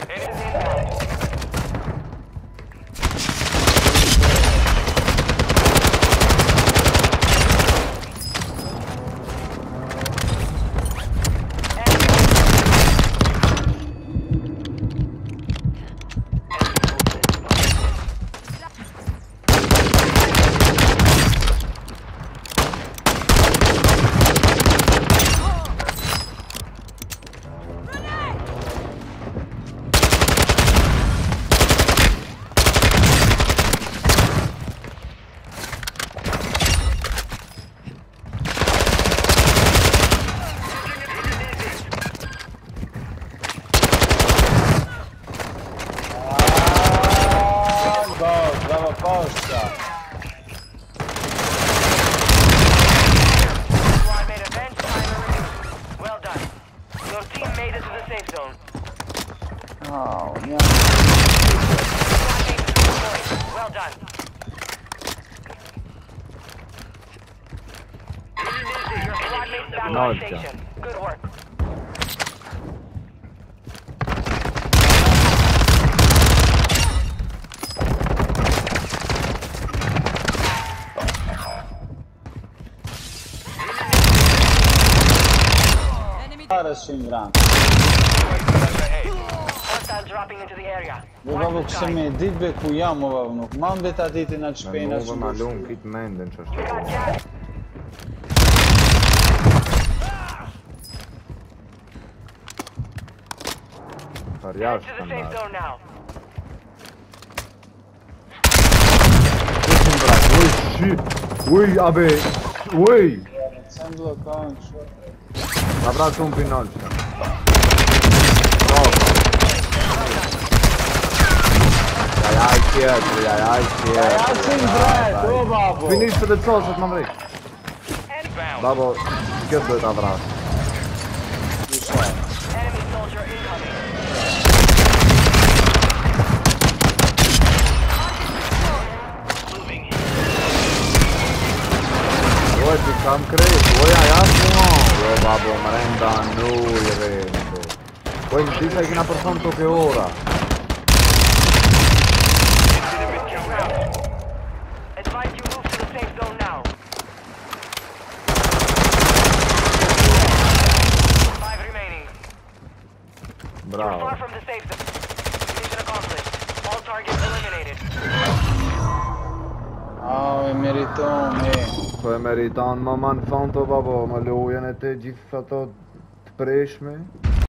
Oh, yeah. Well done. Your squad mates back on station. Good work. Dropping into the area. Vă că se mi dit be ku jam ova nuk mam beta ditin atë shpejna që ma lum kit menden ç'është. Farjash standard. Uj, abe, uj! Sem blokan që... Ma vrat un pinol që. Jaj, tjetër. Jasin drejt, o babo! Finisht të dhe cosët më mrejt. Babo, kjo të ta vrat. Oj, ti kam krejt, oja jasë mo! O babo, më renda nuj rendo. Oj, në disa I kina përson të ke ora. Bravo. Far from the safe zone. Mission accomplished. All targets eliminated. E meriton, Po e meriton, ma ma në fond të babo, më lujën e te gjithë ato të preshme.